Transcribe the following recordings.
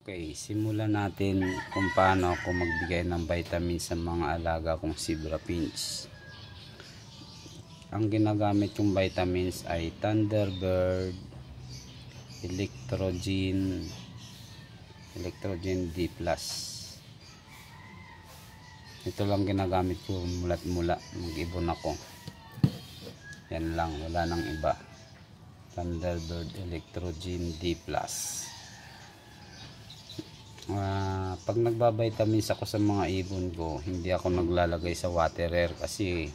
Okay, simulan natin kung paano ako magbigay ng vitamin sa mga alaga kong zebra finch. Ang ginagamit kong vitamins ay Thunderbird, Electrogen D+. Ito lang ginagamit ko mulat mula mag-ibon ako. Yan lang, wala nang iba. Thunderbird Electrogen D+. Pag nagbabitamins ako sa mga ibon ko, hindi ako naglalagay sa waterer kasi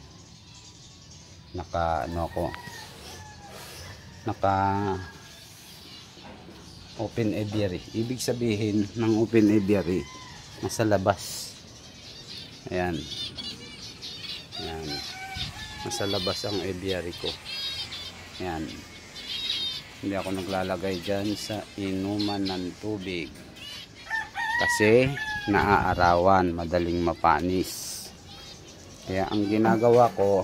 naka open aviary. Ibig sabihin ng open aviary, nasa labas. Ayan, nasa labas ang aviary ko. Ayan, hindi ako naglalagay dyan sa inuman ng tubig kasi naaarawan, madaling mapanis. Kaya ang ginagawa ko,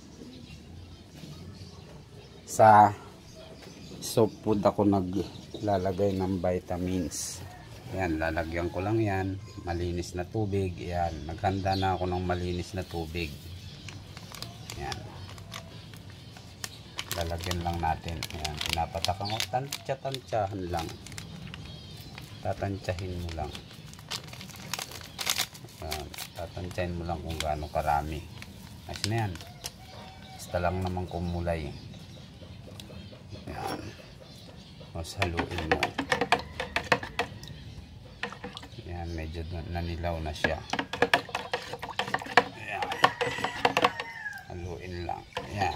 sa soft food ako naglalagay ng vitamins. Yan, lalagyan ko lang yan, malinis na tubig. Yan, naghanda na ako ng malinis na tubig. Yan, lalagyan lang natin. Yan, pinapatakan ko, tansya-tansyahan lang. Tatansyahin mo lang. Yan, tatansyahin mo lang kung gaano karami. Ayos na yan. Basta lang naman kumulay. Yan, mas haluin mo. Yan, medyo nanilaw na siya. Yan, haluin lang. Yan,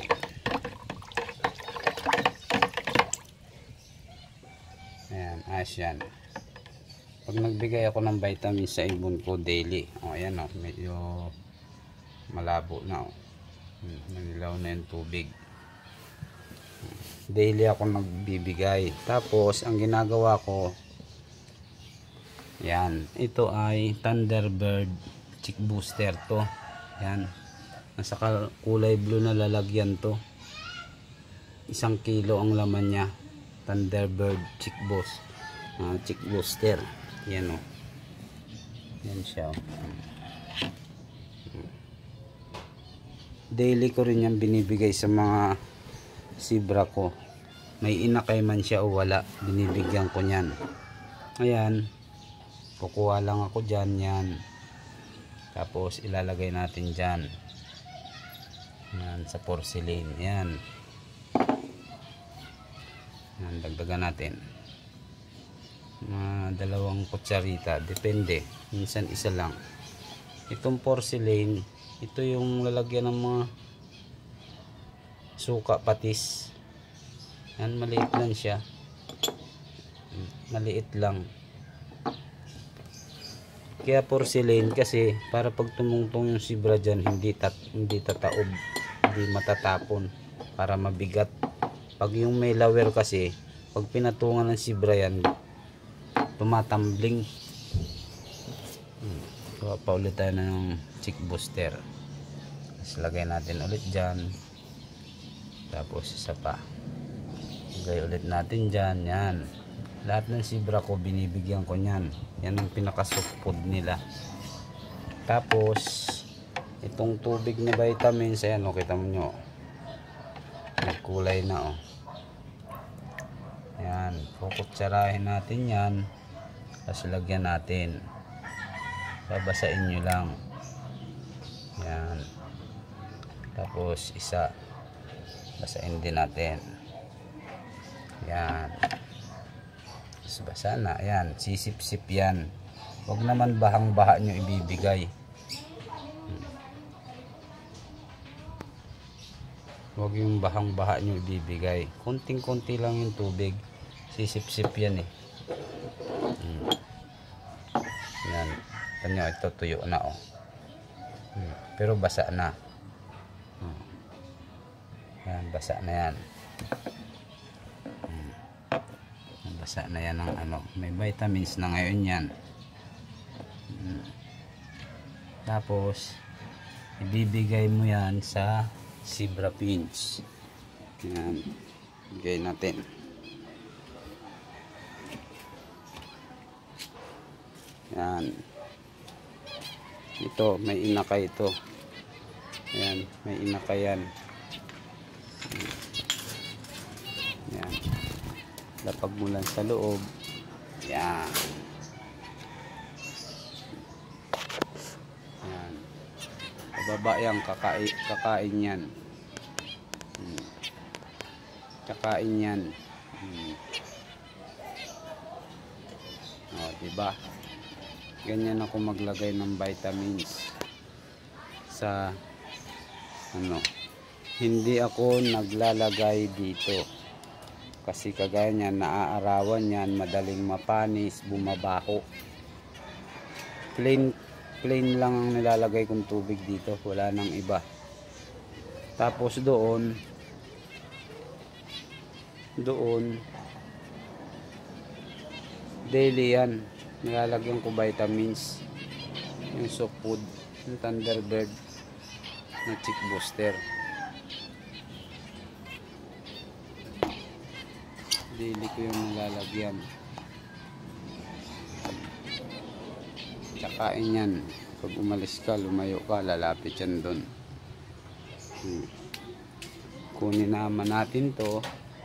ayan, ayos yan. Pag nagbigay ako ng vitamin sa ibon ko daily, ayan medyo malabo na, nanilaw na yung tubig. Daily ako nagbibigay. Tapos ang ginagawa ko, yan, ito ay Thunderbird Chick Booster to. Yan, nasa kulay blue na lalagyan to. 1 kilo ang laman niya. Thunderbird Chick Booster. Yan yan siya. Daily ko rin yan binibigay sa mga zebra ko. May inakay man siya o wala, binibigyan ko niyan. Ayan, kukuha lang ako dyan, yan. Tapos ilalagay natin dyan. Yan, sa porcelain. Yan, yan, dagdagan natin mga 2 kutsarita, depende, minsan isa lang. Itong porcelain, ito yung lalagyan ng mga suka patis. Yan, maliit lang siya, maliit lang. Kaya porcelain kasi para pag tumungtong yung zebra dyan, hindi tataob, hindi matatapon, para mabigat. Pag yung may lawer kasi, pag pinatungan ng zebra yan, tumatambling. So, paulit tayo na ng Chick Booster. Tapos lagay natin ulit dyan. Tapos isa pa, lagay ulit natin dyan. Yan, lahat ng zebra ko binibigyan ko nyan. Yan ang pinaka soft food nila. Tapos itong tubig na vitamins, ayan kita mo nyo, nagkulay na yan, kukutsarahin natin yan. Tapos lagyan natin, babasain nyo lang. Yan, tapos isa, basain din natin. Yan, tapos basa na. Yan, sisip-sip yan. Huwag naman bahang-baha nyo ibibigay. Huwag yung bahang-baha nyo ibibigay. Konting-konti lang yung tubig, sisip-sip yan Yan, tanyo, ito tuyo na pero basa na. Yan, basa na yan. Basa na yan ng may vitamins na ngayon yan. Tapos ibibigay mo yan sa zebra finch. Yan, bigay natin. Yan. Ito, may inakay ito. Yan, may inakay yan. Yan. Lapag mo lang sa loob. Yan. Yan. Pababa yan, kakain yan. Kakain yan. O, diba? Ganyan ako maglagay ng vitamins sa ano. Hindi ako naglalagay dito kasi kagaya niyan, naaarawan yan, madaling mapanis, bumabaho. Plain lang ang nilalagay kong tubig dito, wala nang iba. Tapos doon daily yan, nilalagyan ko vitamins, yung soft food, yung Thunderbird na chick booster. Daily ko yung nilalagyan. Tsakain yan, pag umalis ka, lumayo ka, lalapit yan doon. Kunin naman natin to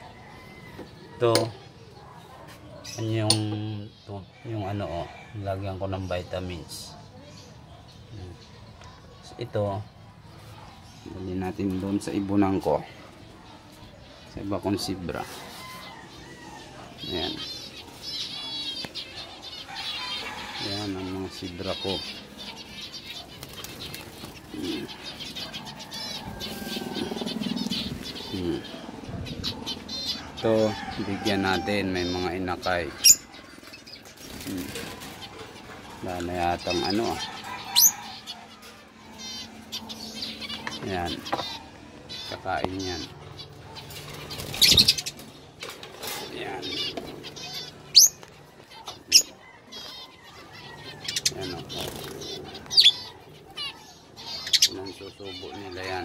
yung ano, lagyan ko ng vitamins. Ito dali natin doon sa ibunan ko, sa iba kong sibra. Ayan, yan ang mga sibra ko. Ito, bigyan natin, may mga inakay. Wala na yatang ano. Ayan, kakain yan. Ayan. Ayan o. Anong susubo nila yan.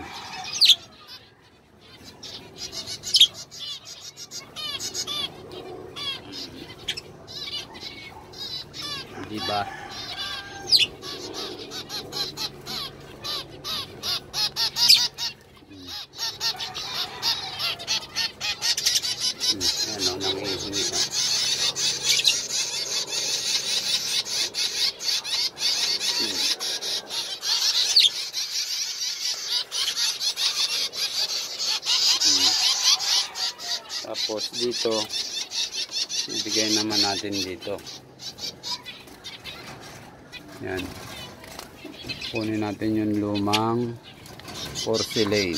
Diba? Ano nang ihingi ka? Tapos dito, ibigay naman natin dito. Yan. Kunin natin yung lumang porcelain.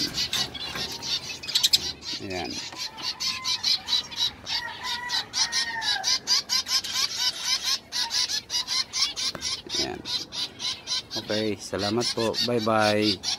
Yan. Yan. Okay, salamat po. Bye-bye.